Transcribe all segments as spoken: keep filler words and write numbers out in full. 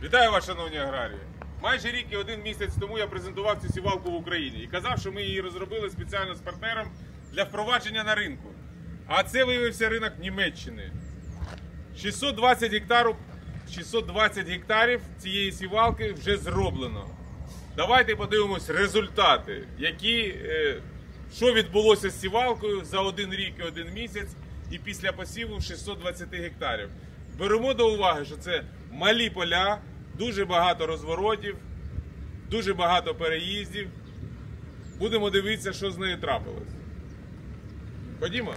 Вітаю вас, шановні аграрії! Майже рік і один місяць тому я презентував цю сівалку в Україні і казав, що ми її розробили спеціально з партнером для впровадження на ринку. А це виявився ринок Німеччини. шістсот двадцять гектарів, шістсот двадцять гектарів цієї сівалки вже зроблено. Давайте подивимось результати, які, що відбулося з сівалкою за один рік і один місяць і після посіву шістсот двадцять гектарів. Беремо до уваги, що це малі поля, дуже багато розворотів, дуже багато переїздів. Будемо дивитися, що з нею трапилось. Ходімо.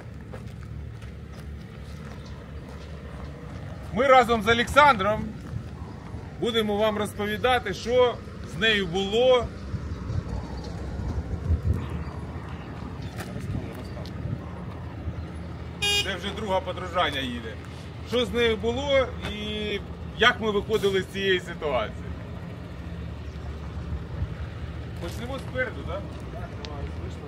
Ми разом з Олександром будемо вам розповідати, що з нею було. Це вже друга подорожання їде. Що з нею було і як ми виходили з цієї ситуації. Почнемо спереду, так? Так, давай, вийшло.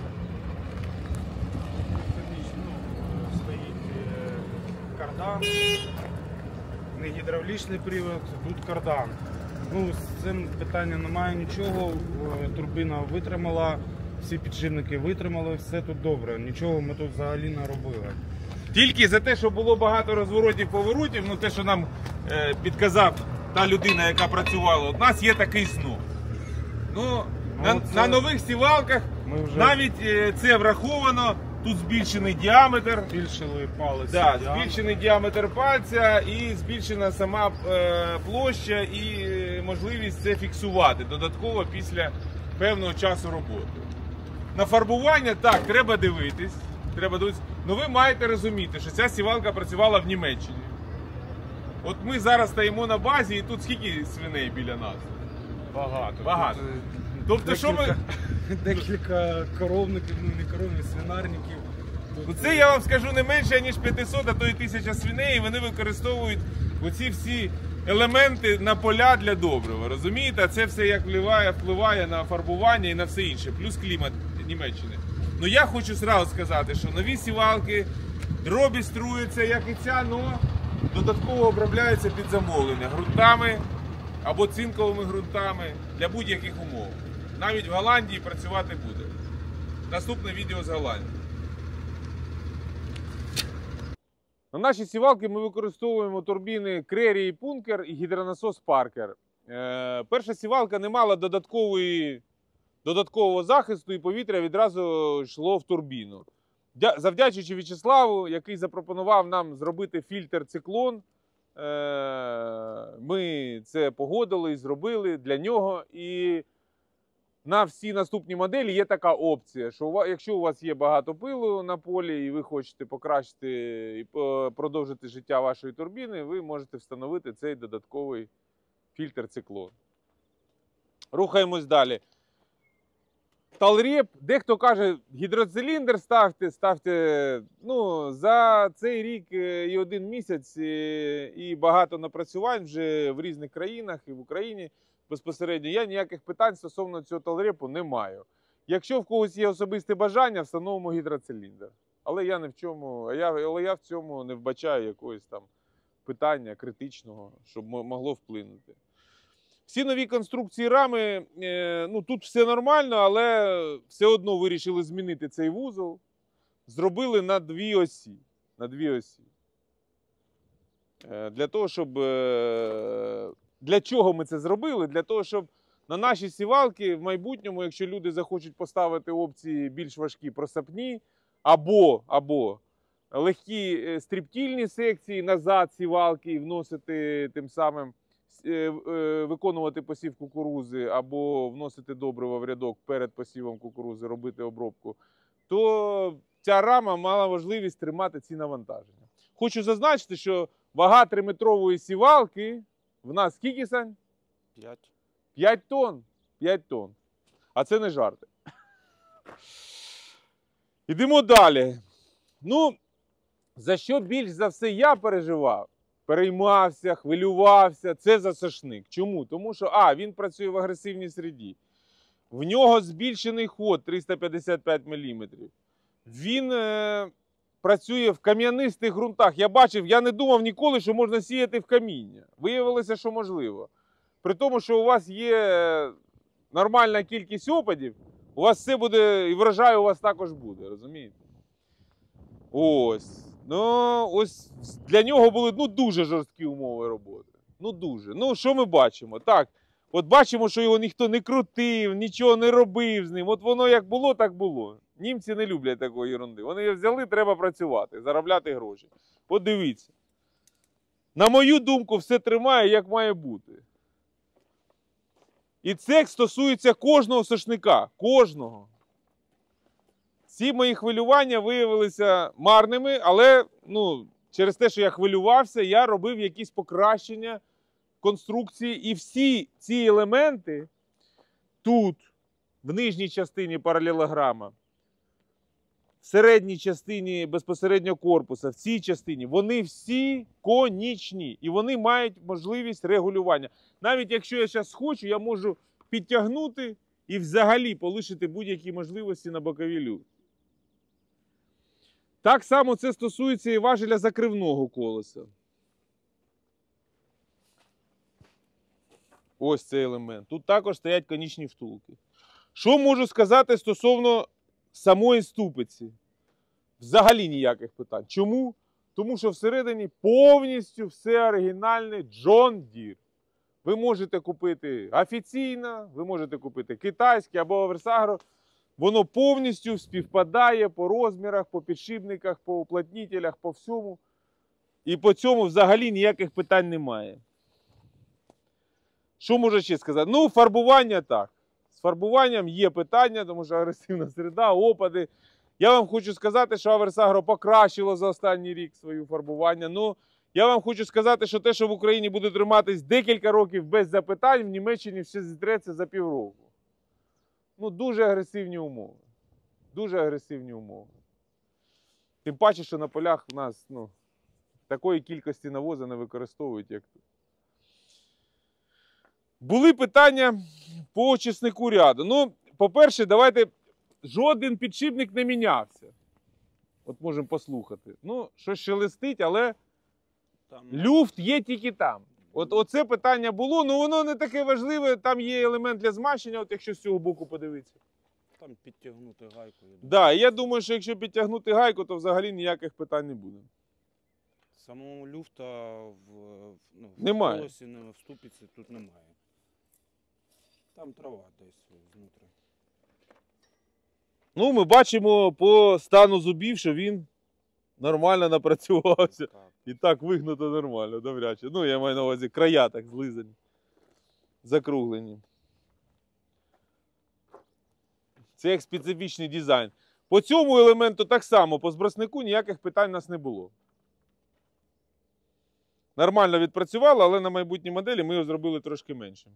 Стоїть кардан, не гідравлічний привод, тут кардан. Ну, з цим питання немає нічого, турбіна витримала, всі підшипники витримали, все тут добре, нічого ми тут взагалі не робили. Тільки за те, що було багато розворотів, поворотів, ну те, що нам е, підказав та людина, яка працювала, у нас є такий снув. Ну, ну на, це... на нових сівалках вже... навіть е, це враховано, тут збільшений діаметр. Збільшили палець. Да, збільшений діаметр пальця і збільшена сама е, площа і е, можливість це фіксувати додатково після певного часу роботи. На фарбування, так, треба дивитись. Треба дивитися. Ну ви маєте розуміти, що ця сівалка працювала в Німеччині. От ми зараз стоїмо на базі і тут скільки свиней біля нас? Багато. Багато. Тут, тобто, декілька, що ми... Декілька коровників, ну не коровників, свинарників. Тут... Це я вам скажу не менше, ніж п'ятсот, а то й тисяча свиней, і вони використовують оці всі елементи на поля для добрива. Розумієте? А це все як впливає, впливає на фарбування і на все інше. Плюс клімат Німеччини. Ну я хочу зразу сказати, що нові сівалки, дробі струються, як і ця, але додатково обробляються під замовлення ґрунтами або цинковими ґрунтами для будь-яких умов. Навіть в Голландії працювати буде. Наступне відео з Голландії. На наші сівалки ми використовуємо турбіни Крері і Пункер і гідронасос Паркер. Е, перша сівалка не мала додаткової додаткового захисту і повітря відразу йшло в турбіну. Завдячуючи В'ячеславу, який запропонував нам зробити фільтр циклон, ми це погодили і зробили для нього. І на всі наступні моделі є така опція, що якщо у вас є багато пилу на полі і ви хочете покращити і продовжити життя вашої турбіни, ви можете встановити цей додатковий фільтр циклон. Рухаємось далі. Талреп, дехто каже, гідроциліндр ставте, ставте, ну, за цей рік і один місяць і багато напрацювань вже в різних країнах і в Україні безпосередньо. Я ніяких питань стосовно цього талрепу не маю. Якщо в когось є особисте бажання, встановимо гідроциліндр. Але я не в чому, я, але я в цьому не вбачаю якогось там питання критичного, щоб могло вплинути. Всі нові конструкції рами, ну тут все нормально, але все одно вирішили змінити цей вузол. Зробили на дві осі. На дві осі. Для того, щоб... Для чого ми це зробили? Для того, щоб на наші сівалки в майбутньому, якщо люди захочуть поставити опції більш важкі просапні, або, або легкі стріптільні секції назад сівалки і вносити тим самим виконувати посів кукурузи або вносити добриво в рядок перед посівом кукурузи, робити обробку, то ця рама мала можливість тримати ці навантаження. Хочу зазначити, що вага триметрової сівалки в нас скільки, Сань? П'ять. П'ять тонн. П'ять тонн. А це не жарти. Ідемо далі. Ну, за що більш за все я переживав? Переймався, хвилювався, це за сошник. Чому? Тому що, а, він працює в агресивній середі. В нього збільшений ход триста п'ятдесят п'ять міліметрів. Він е, працює в кам'янистих ґрунтах. Я бачив, я не думав ніколи, що можна сіяти в каміння. Виявилося, що можливо. При тому, що у вас є нормальна кількість опадів, у вас все буде, і врожай у вас також буде, розумієте? Ось. Ну, ось для нього були, ну, дуже жорсткі умови роботи. Ну, дуже. Ну, що ми бачимо? Так, от бачимо, що його ніхто не крутив, нічого не робив з ним. От воно як було, так було. Німці не люблять такої ерунди. Вони її взяли, треба працювати, заробляти гроші. Подивіться. На мою думку, все тримає, як має бути. І це стосується кожного сошника. Кожного. Ці мої хвилювання виявилися марними, але ну, через те, що я хвилювався, я робив якісь покращення конструкції. І всі ці елементи тут, в нижній частині паралелограма, в середній частині безпосередньо корпуса, в цій частині, вони всі конічні. І вони мають можливість регулювання. Навіть якщо я зараз хочу, я можу підтягнути і взагалі полишити будь-які можливості на боковій люфті. Так само це стосується і важеля закривного колеса. Ось цей елемент. Тут також стоять конічні втулки. Що можу сказати стосовно самої ступиці? Взагалі ніяких питань. Чому? Тому що всередині повністю все оригінальне John Deere. Ви можете купити офіційно, ви можете купити китайське або Аверсагро. Воно повністю співпадає по розмірах, по підшипниках, по уплотнителях, по всьому. І по цьому взагалі ніяких питань немає. Що можу ще сказати? Ну, фарбування так. З фарбуванням є питання, тому що агресивна середа, опади. Я вам хочу сказати, що Аверсагро покращило за останній рік своє фарбування. Ну, я вам хочу сказати, що те, що в Україні буде триматись декілька років без запитань, в Німеччині все зітреться за півроку. Ну, дуже агресивні умови. Дуже агресивні умови. Тим паче, що на полях в нас, ну, такої кількості навозу не використовують, як тут. Були питання по чеснику ряду. Ну, по-перше, давайте, жоден підшипник не мінявся. От можемо послухати. Ну, щось шелестить, але там люфт є тільки там. От оце питання було, ну воно не таке важливе, там є елемент для змащення, от якщо з цього боку подивитися. Там підтягнути гайку. Так, да, я думаю, що якщо підтягнути гайку, то взагалі ніяких питань не буде. Самого люфта в, ну, в немає. колесі, в ступиці тут немає. Там трава десь знутрі. Ну, ми бачимо по стану зубів, що він нормально напрацювався. Так. І так вигнуто нормально, добряче. Ну, я маю на увазі края так злизані, закруглені. Це як специфічний дизайн. По цьому елементу так само, по зброснику ніяких питань у нас не було. Нормально відпрацювало, але на майбутній моделі ми його зробили трошки меншим.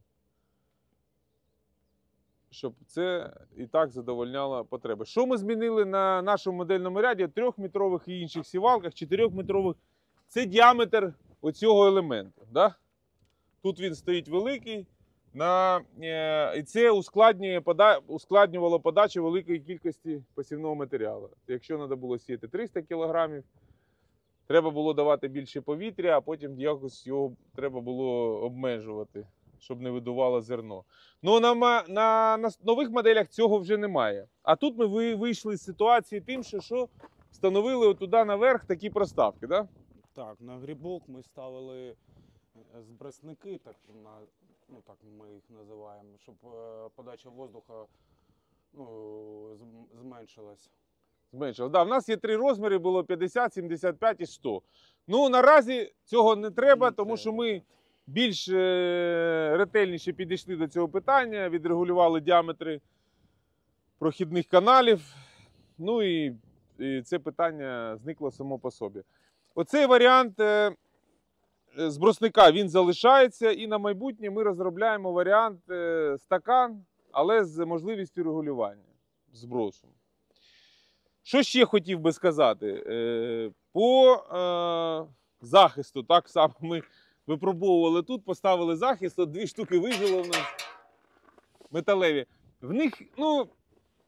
Щоб це і так задовольняло потреби. Що ми змінили на нашому модельному ряді? Трьохметрових і інших сівалках, чотирьохметрових. Це діаметр оцього елементу. Да? Тут він стоїть великий. На, е, і це ускладнює, пода, ускладнювало подачу великої кількості посівного матеріалу. Якщо треба було сіяти триста кілограмів, треба було давати більше повітря, а потім якось його треба було обмежувати, щоб не видувало зерно. Ну, на, на, на нових моделях цього вже немає. А тут ми вийшли з ситуації тим, що, що встановили туди наверх такі проставки. Да? Так, на грибок ми ставили збресники, так, на, ну, так ми їх називаємо, щоб подача воздуха, ну, зменшилась. Зменшилось. Да, в нас є три розміри, було п'ятдесят, сімдесят п'ять і сто. Ну, наразі цього не треба, Не тому треба. що ми більш е, ретельніше підійшли до цього питання, відрегулювали діаметри прохідних каналів. Ну і, і це питання зникло само по собі. Оцей варіант е, збросника, він залишається, і на майбутнє ми розробляємо варіант е, стакан, але з можливістю регулювання збросу. Що ще хотів би сказати? Е, по е, захисту, так само ми випробовували тут, поставили захист, от дві штуки вижило в нас металеві. В них, ну,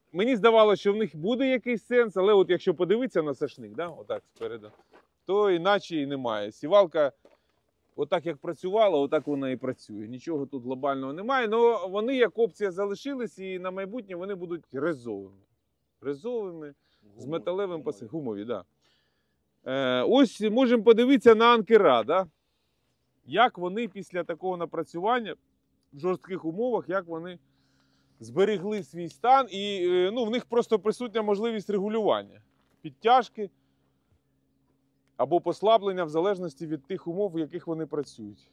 мені здавалося, що в них буде якийсь сенс, але от якщо подивитися на сошник, да, отак спереду, то іначе і немає. Сівалка, отак як працювала, отак вона і працює. Нічого тут глобального немає, але вони як опція залишились, і на майбутнє вони будуть резовими. Резовими, з металевим пасивом. Гумові, так. Да. Е, ось можемо подивитися на анкера, да? Як вони після такого напрацювання в жорстких умовах, як вони зберегли свій стан, і ну, в них просто присутня можливість регулювання, підтяжки або послаблення в залежності від тих умов, в яких вони працюють.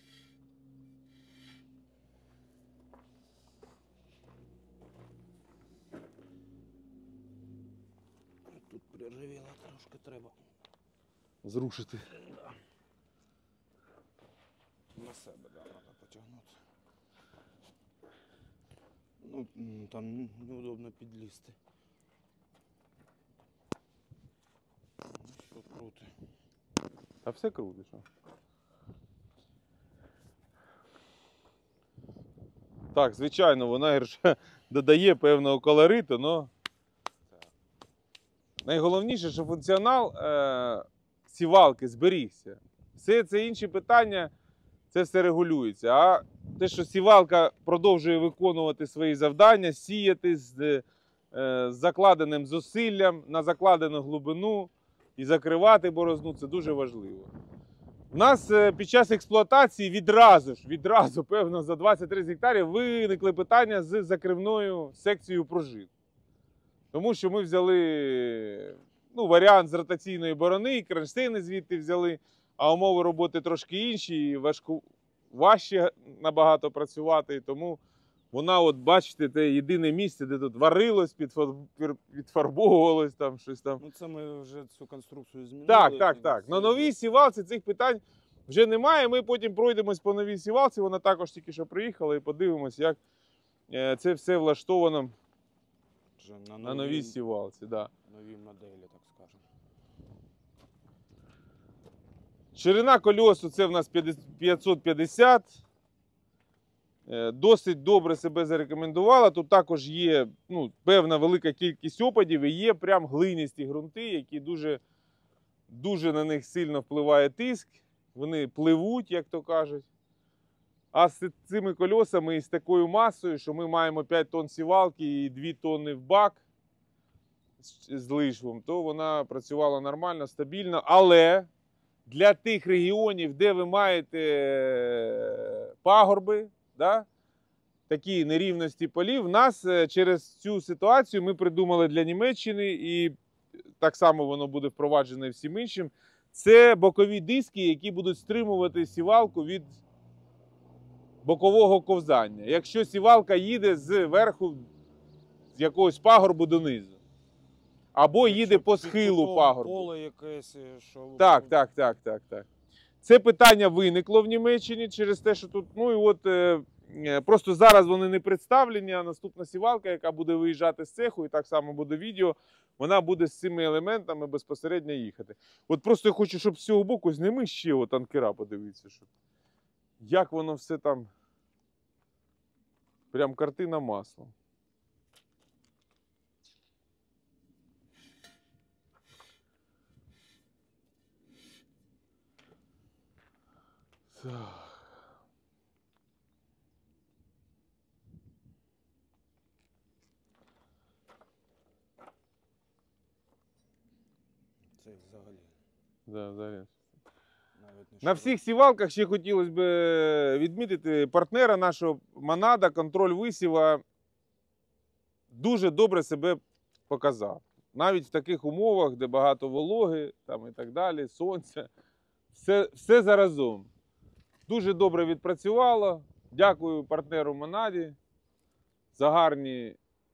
Тут приржавіло трошки треба. Зрушити. Да. На себе, да, треба потягнути. Ну, там неудобно підлізти. Що круто. А все круто, що? Так, звичайно, вона гірше додає певного колориту, але найголовніше, що функціонал е сівалки зберігся. Все це інші питання, це все регулюється. А те, що сівалка продовжує виконувати свої завдання, сіяти з, е з закладеним зусиллям на закладену глибину і закривати борозну, це дуже важливо. У нас е під час експлуатації відразу ж, відразу, певно, за двадцять тридцять гектарів виникли питання з закривною секцією пружин. Тому що ми взяли ну, варіант з ротаційної борони, кронштейни звідти взяли, а умови роботи трошки інші, і важку, важче набагато працювати. Тому вона, от бачите, це єдине місце, де тут варилось, підфарбовувалось, там щось там. Ну це ми вже цю конструкцію змінили. Так, так, так. На новій сівалці цих питань вже немає. Ми потім пройдемось по новій сівалці, вона також тільки що приїхала, і подивимось, як це все влаштовано на, нові, на новій сівалці. Да. Нові моделі, так скажемо. Ширина кольосу це в нас п'ятсот п'ятдесят. Досить добре себе зарекомендувала. Тут також є ну, певна велика кількість опадів і є прям глинисті ґрунти, які дуже, дуже на них сильно впливає тиск. Вони пливуть, як то кажуть. А з цими кольосами і з такою масою, що ми маємо п'ять тонн сівалки і дві тонни в бак з лишвом, то вона працювала нормально, стабільно. Але для тих регіонів, де ви маєте пагорби, да, такі нерівності полів, в нас через цю ситуацію ми придумали для Німеччини, і так само воно буде впроваджено і всім іншим, це бокові диски, які будуть стримувати сівалку від бокового ковзання. Якщо сівалка їде з верху, з якогось пагорбу донизу. Або їде по схилу пагорбу. Поле якесь, що... Так, так, так, так, так. Це питання виникло в Німеччині через те, що тут, ну і от, е, просто зараз вони не представлені, а наступна сівалка, яка буде виїжджати з цеху, і так само буде відео, вона буде з цими елементами безпосередньо їхати. От просто я хочу, щоб з цього боку зніми ще от анкера, подивіться, що як воно все там, прям картина маслом. Так. Це взагалі. Да, взагалі. Навіть На всіх сівалках ще хотілося б відмітити партнера нашого Монада, контроль висіва дуже добре себе показав. Навіть в таких умовах, де багато вологи там і так далі, сонця, все, все заразом. Дуже добре відпрацювало. Дякую партнеру Монаді за гарні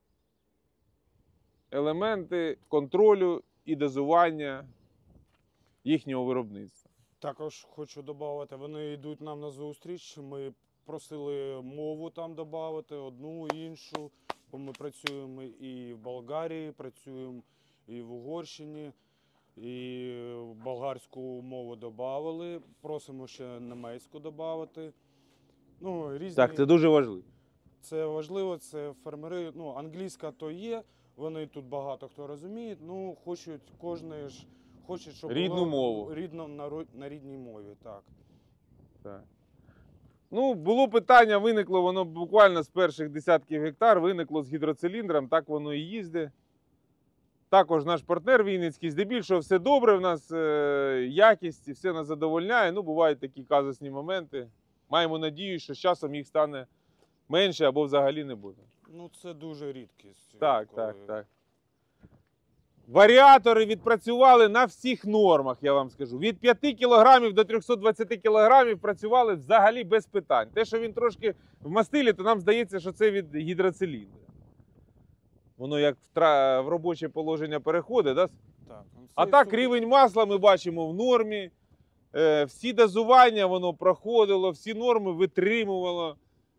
елементи контролю і дозування їхнього виробництва. Також хочу додати, вони йдуть нам на зустріч. Ми просили мову там додати, одну, іншу. Бо ми працюємо і в Болгарії, працюємо і в Угорщині. І болгарську мову додали, просимо ще німецьку додати. Ну, різні... Так, це дуже важливо. це важливо, це фермери, ну, англійська то є, вони тут багато хто розуміє, ну, хочуть, кожен ж хоче, щоб Рідну було мову. рідно, на, ро- на рідній мові, так. Так. Ну, було питання, виникло воно буквально з перших десятків гектар, виникло з гідроциліндром, так воно і їздить. Також наш партнер Вінницький, здебільшого все добре, в нас е, якість, все нас задовольняє. Ну, бувають такі казусні моменти. Маємо надію, що з часом їх стане менше або взагалі не буде. Ну, це дуже рідкість. Так, коли- так, так. Варіатори відпрацювали на всіх нормах, я вам скажу. Від п'яти кілограмів до трьохсот двадцяти кілограмів працювали взагалі без питань. Те, що він трошки в мастилі, то нам здається, що це від гідроциліндра. Воно як в, тра... в робоче положення переходить, да? Так, ну, А це так супер. рівень масла ми бачимо в нормі. Е, всі дозування воно проходило, всі норми витримувало.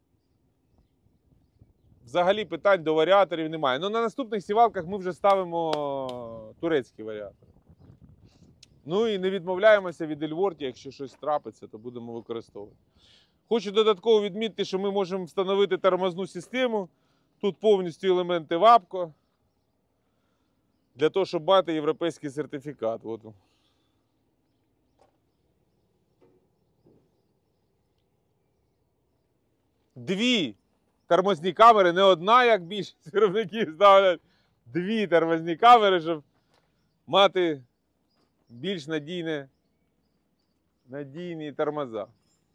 Взагалі питань до варіаторів немає. Ну, на наступних сівалках ми вже ставимо турецькі варіатори. Ну і не відмовляємося від Ельворті, якщо щось трапиться, то будемо використовувати. Хочу додатково відмітити, що ми можемо встановити тормозну систему. Тут повністю елементи ВАПКО. Для того, щоб мати європейський сертифікат. От. Дві тормозні камери, не одна, як більшість виробників ставлять. Дві тормозні камери, щоб мати більш надійне, надійні тормоза.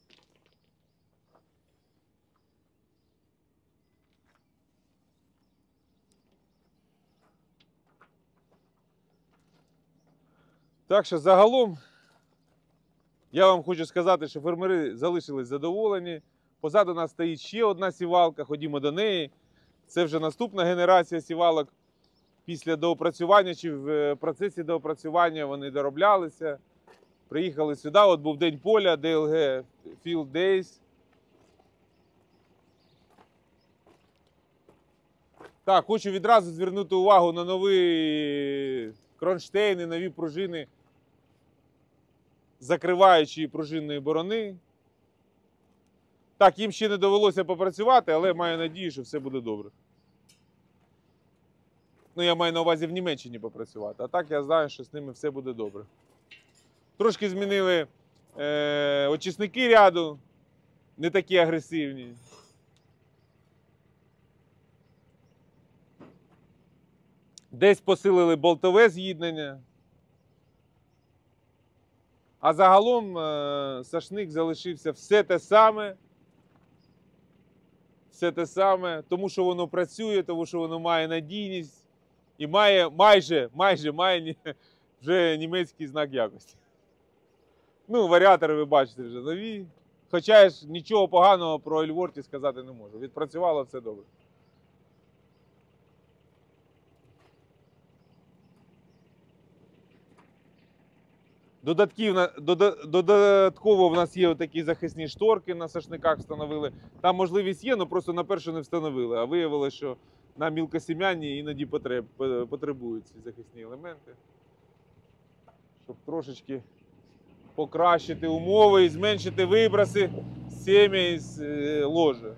Так що загалом я вам хочу сказати, що фермери залишились задоволені. Позаду нас стоїть ще одна сівалка, ходімо до неї. Це вже наступна генерація сівалок. Після доопрацювання чи в процесі доопрацювання вони дороблялися. Приїхали сюди, от був День поля, ді ел гі Field Days. Так, хочу відразу звернути увагу на нові кронштейни, нові пружини, закриваючої пружинної борони. Так, їм ще не довелося попрацювати, але маю надію, що все буде добре. Ну, я маю на увазі в Німеччині попрацювати. А так я знаю, що з ними все буде добре. Трошки змінили е, очисники ряду, не такі агресивні. Десь посилили болтове з'єднання. А загалом е, сашник залишився все те саме. Все те саме, тому що воно працює, тому що воно має надійність і має майже, майже має вже німецький знак якості. Ну, варіатори ви бачите вже нові. Хоча я ж нічого поганого про Ельворті сказати не можу. Відпрацювало все добре. Додатків, додатково в нас є такі захисні шторки на сашниках встановили. Там можливість є, але просто на першу не встановили. А виявилося, що на мілкосім'яні іноді потреб, потребують ці захисні елементи. Щоб трошечки покращити умови і зменшити виброси сім'я із е, ложа.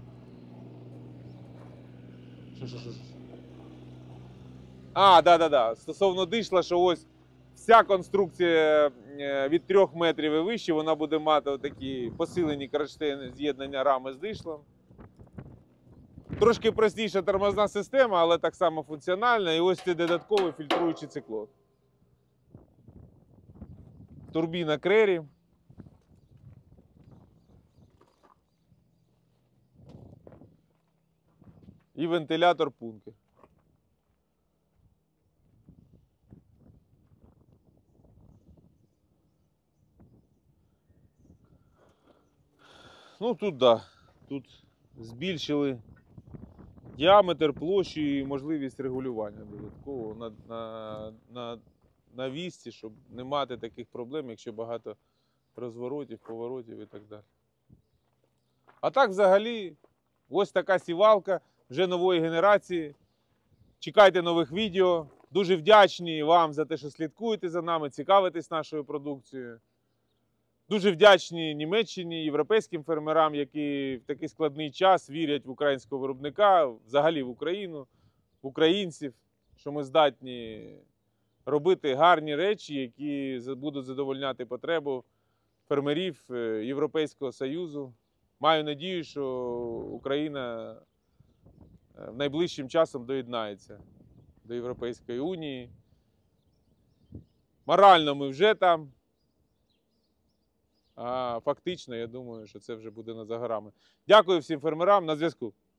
Що, що, що? А, да, да, да. Стосовно дишла, що ось вся конструкція від трьох метрів і вище, вона буде мати такі посилені кронштейни з'єднання рами з дишлом. Трошки простіша тормозна система, але так само функціональна. І ось це додатковий фільтруючий циклон. Турбіна Крері. І вентилятор Пункер. Ну тут, да, тут збільшили діаметр, площу і можливість регулювання додатково на, на, на, на вісці, щоб не мати таких проблем, якщо багато розворотів, поворотів і так далі. А так взагалі, ось така сівалка вже нової генерації. Чекайте нових відео. Дуже вдячні вам за те, що слідкуєте за нами, цікавитесь нашою продукцією. Дуже вдячні Німеччині, європейським фермерам, які в такий складний час вірять в українського виробника, взагалі в Україну, в українців, що ми здатні робити гарні речі, які будуть задовольняти потребу фермерів Європейського Союзу. Маю надію, що Україна найближчим часом доєднається до Європейської Унії. Морально ми вже там, а фактично, я думаю, що це вже буде не за горами. Дякую всім фермерам, на зв'язку.